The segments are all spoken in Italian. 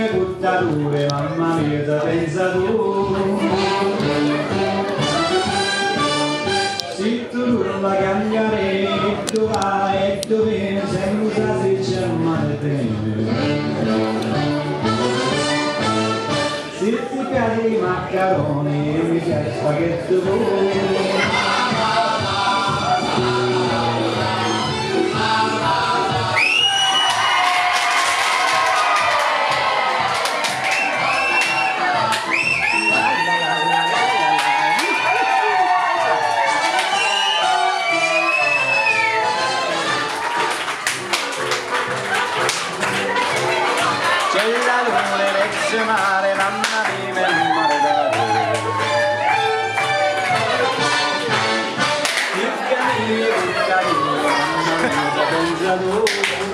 mie buttature, mamma mia, te pensa tu. Se tu non la cambiare, tu vai e tu vieni, senza se c'è male bene. Se ti piace i maccheroni, mi piace il spaghetto tu. C'è la luna verso mare, mamma mia, il mare d'amore. Il carino, mamma mia, pensa tu.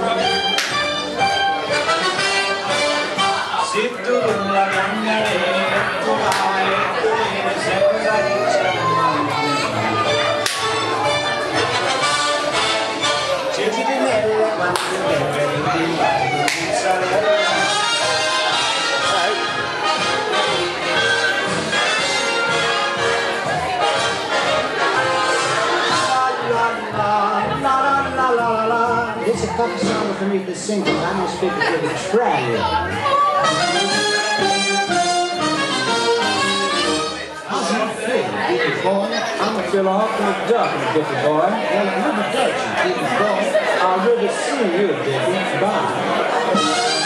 Se tu non la cambiare, tu vai e tu vieni senza che c'è male. C'è di bella quando ti vai, ti sarà. It's a tough song for me to sing because I don't speak a good Australian. How's that feel, Dicky boy? I'm a feel awful duck, Dicky boy. Well, I'm a Dutch, Dicky boy. I'll really see you, Dicky. Bye.